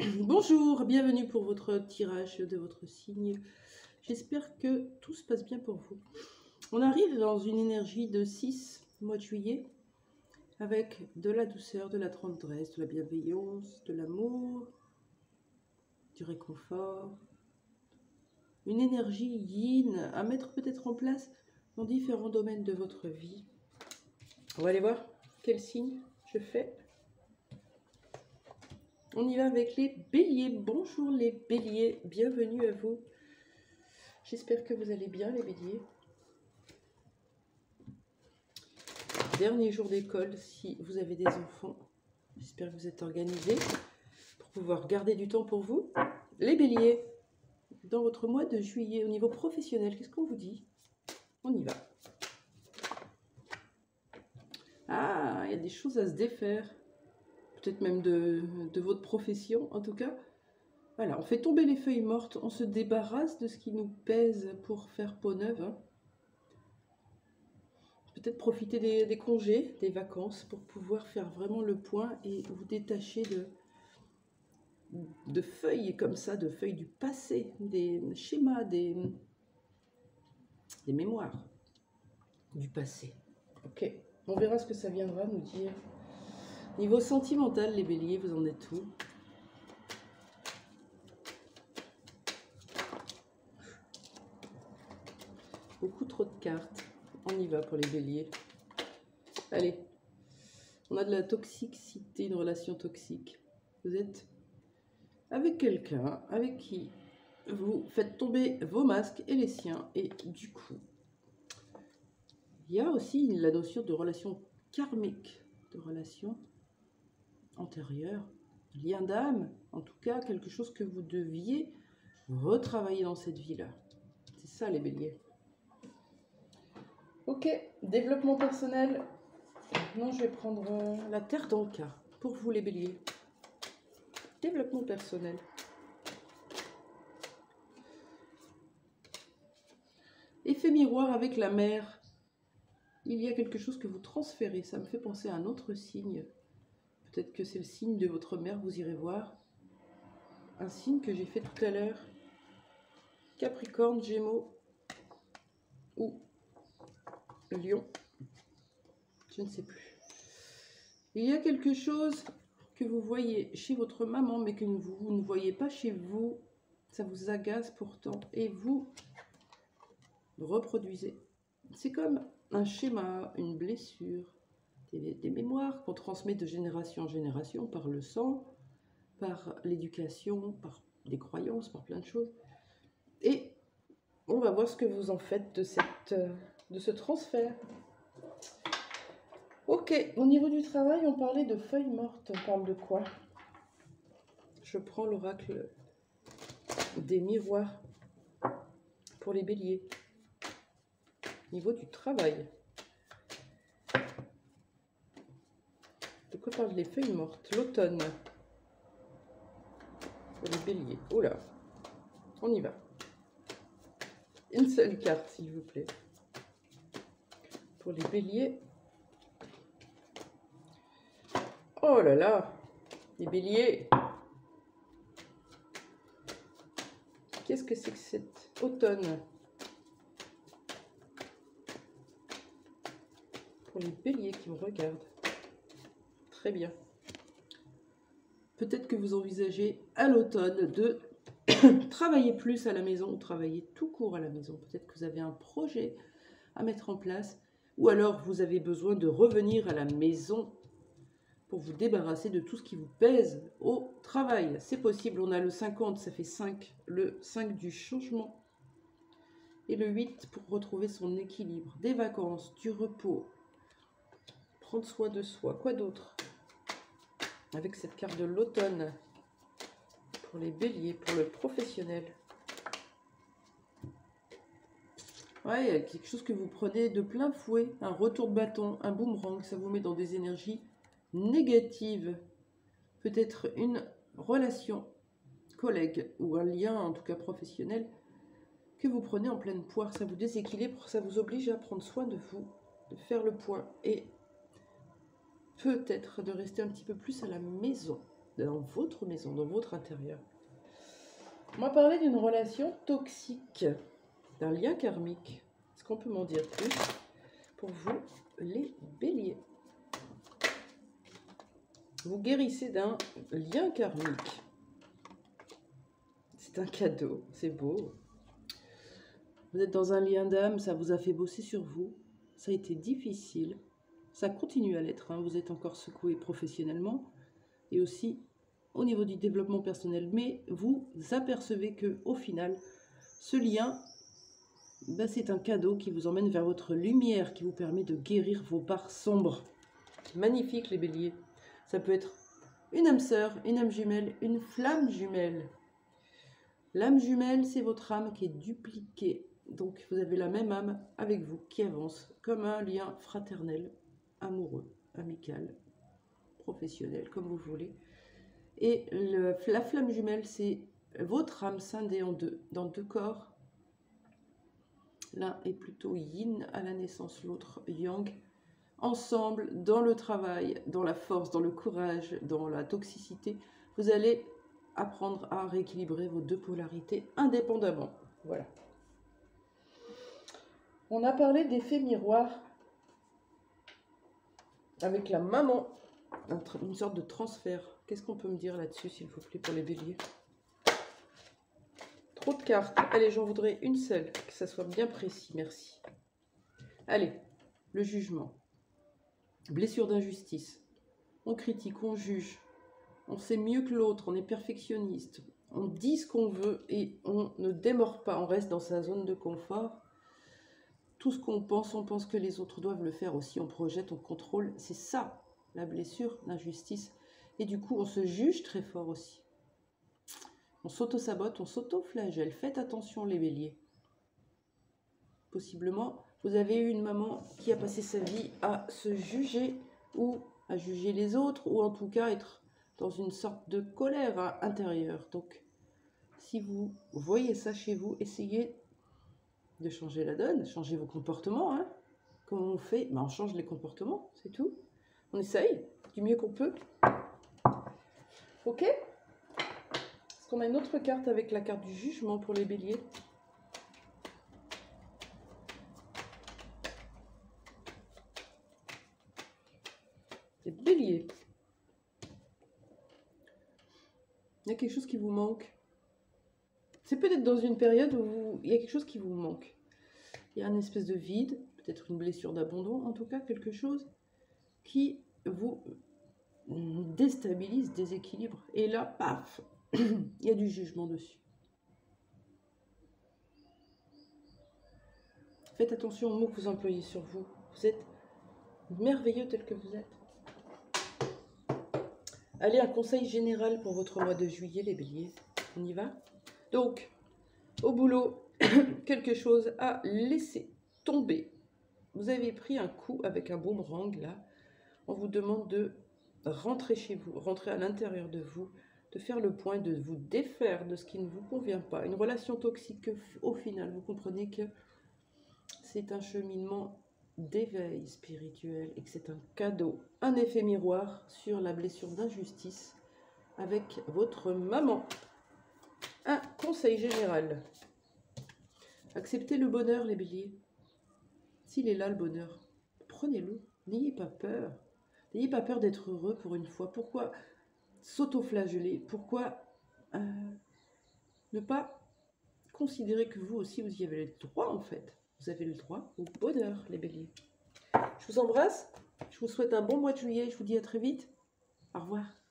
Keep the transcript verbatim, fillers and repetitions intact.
Bonjour, bienvenue pour votre tirage de votre signe. J'espère que tout se passe bien pour vous. On arrive dans une énergie de six mois de juillet avec de la douceur, de la tendresse, de la bienveillance, de l'amour, du réconfort. Une énergie yin à mettre peut-être en place dans différents domaines de votre vie. On va aller voir quel signe je fais. On y va avec les béliers. Bonjour les béliers, bienvenue à vous. J'espère que vous allez bien les béliers. Dernier jour d'école, si vous avez des enfants, j'espère que vous êtes organisés pour pouvoir garder du temps pour vous. Les béliers, dans votre mois de juillet au niveau professionnel, qu'est-ce qu'on vous dit? On y va. Ah, il y a des choses à se défaire. Peut-être même de, de votre profession, en tout cas. Voilà, on fait tomber les feuilles mortes, on se débarrasse de ce qui nous pèse pour faire peau neuve. Hein. Peut-être profiter des, des congés, des vacances, pour pouvoir faire vraiment le point et vous détacher de, de feuilles comme ça, de feuilles du passé, des schémas, des, des mémoires du passé. Ok, on verra ce que ça viendra nous dire. Niveau sentimental, les béliers, vous en êtes où? Beaucoup trop de cartes. On y va pour les béliers. Allez, on a de la toxicité, une relation toxique. Vous êtes avec quelqu'un avec qui vous faites tomber vos masques et les siens. Et du coup, il y a aussi la notion de relation karmique, de relation antérieure, lien d'âme, en tout cas quelque chose que vous deviez retravailler dans cette vie-là. C'est ça les béliers. Ok, développement personnel. Non, je vais prendre la terre d'Anka pour vous les béliers. Développement personnel. Effet miroir avec la mer. Il y a quelque chose que vous transférez. Ça me fait penser à un autre signe. Peut-être que c'est le signe de votre mère, vous irez voir. Un signe que j'ai fait tout à l'heure. Capricorne, Gémeaux ou Lion. Je ne sais plus. Il y a quelque chose que vous voyez chez votre maman, mais que vous, vous ne voyez pas chez vous. Ça vous agace pourtant. Et vous reproduisez. C'est comme un schéma, une blessure, des, des mémoires qu'on transmet de génération en génération par le sang, par l'éducation, par des croyances, par plein de choses. Et on va voir ce que vous en faites de, cette, de ce transfert. Ok, au niveau du travail, on parlait de feuilles mortes. On parle de quoi? Je prends l'oracle des miroirs pour les béliers. Niveau du travail. De quoi parlent les feuilles mortes? L'automne. Pour les béliers. Oh là. On y va. Une seule carte, s'il vous plaît. Pour les béliers. Oh là là. Les béliers. Qu'est-ce que c'est que cet automne? Pour les béliers qui me regardent. Très bien. Peut-être que vous envisagez à l'automne de travailler plus à la maison ou travailler tout court à la maison. Peut-être que vous avez un projet à mettre en place ou alors vous avez besoin de revenir à la maison pour vous débarrasser de tout ce qui vous pèse au travail. C'est possible, on a le cinquante, ça fait cinq, le cinq du changement et le huit pour retrouver son équilibre, des vacances, du repos, prendre soin de soi. Quoi d'autre? Avec cette carte de l'automne pour les béliers, pour le professionnel. Ouais, il y a quelque chose que vous prenez de plein fouet, un retour de bâton, un boomerang, ça vous met dans des énergies négatives. Peut-être une relation collègue ou un lien, en tout cas professionnel, que vous prenez en pleine poire. Ça vous déséquilibre, ça vous oblige à prendre soin de vous, de faire le point et peut-être de rester un petit peu plus à la maison. dans votre maison, dans votre intérieur. On m'a parlé d'une relation toxique, d'un lien karmique. Est-ce qu'on peut m'en dire plus pour vous, les béliers? Vous guérissez d'un lien karmique. C'est un cadeau, c'est beau. Vous êtes dans un lien d'âme, ça vous a fait bosser sur vous. Ça a été difficile. Ça continue à l'être. Hein. Vous êtes encore secoué professionnellement et aussi au niveau du développement personnel. Mais vous apercevez que au final, ce lien, ben, c'est un cadeau qui vous emmène vers votre lumière, qui vous permet de guérir vos parts sombres. Magnifique les béliers. Ça peut être une âme sœur, une âme jumelle, une flamme jumelle. L'âme jumelle, c'est votre âme qui est dupliquée. Donc, vous avez la même âme avec vous qui avance comme un lien fraternel, amoureux, amical, professionnel, comme vous voulez. Et le, la flamme jumelle, c'est votre âme scindée en deux, dans deux corps. L'un est plutôt yin à la naissance, l'autre yang. Ensemble, dans le travail, dans la force, dans le courage, dans la toxicité, vous allez apprendre à rééquilibrer vos deux polarités indépendamment. Voilà. On a parlé d'effet miroir avec la maman, une sorte de transfert. Qu'est-ce qu'on peut me dire là-dessus, s'il vous plaît, pour les béliers? Trop de cartes. Allez, j'en voudrais une seule, que ça soit bien précis, merci. Allez, le jugement. Blessure d'injustice. On critique, on juge. On sait mieux que l'autre, on est perfectionniste. On dit ce qu'on veut et on ne démord pas, on reste dans sa zone de confort. Tout ce qu'on pense, on pense que les autres doivent le faire aussi. On projette, on contrôle. C'est ça, la blessure d'injustice. Et du coup, on se juge très fort aussi. On s'auto-sabote, on s'auto-flagelle. Faites attention, les béliers. Possiblement, vous avez eu une maman qui a passé sa vie à se juger ou à juger les autres, ou en tout cas être dans une sorte de colère intérieure. Donc, si vous voyez ça chez vous, essayez de changer la donne, changer vos comportements. Hein. Comment on fait? Ben, on change les comportements, c'est tout. On essaye du mieux qu'on peut. Ok? Est-ce qu'on a une autre carte avec la carte du jugement pour les béliers? Les béliers. Il y a quelque chose qui vous manque. C'est peut-être dans une période où vous, il y a quelque chose qui vous manque. Il y a une espèce de vide, peut-être une blessure d'abandon, en tout cas quelque chose qui vous déstabilise, déséquilibre. Et là, paf, il y a du jugement dessus. Faites attention aux mots que vous employez sur vous. Vous êtes merveilleux tel que vous êtes. Allez, un conseil général pour votre mois de juillet, les béliers. On y va? Donc, au boulot, quelque chose à laisser tomber. Vous avez pris un coup avec un boomerang, là. On vous demande de rentrer chez vous, rentrer à l'intérieur de vous, de faire le point, de vous défaire de ce qui ne vous convient pas. Une relation toxique, au final, vous comprenez que c'est un cheminement d'éveil spirituel et que c'est un cadeau, un effet miroir sur la blessure d'injustice avec votre maman. Un conseil général. Acceptez le bonheur, les béliers. S'il est là, le bonheur, prenez-le. N'ayez pas peur. N'ayez pas peur d'être heureux pour une fois. Pourquoi s'auto-flageller? Pourquoi euh, ne pas considérer que vous aussi, vous y avez le droit, en fait. Vous avez le droit au bonheur, les béliers. Je vous embrasse. Je vous souhaite un bon mois de juillet. Je vous dis à très vite. Au revoir.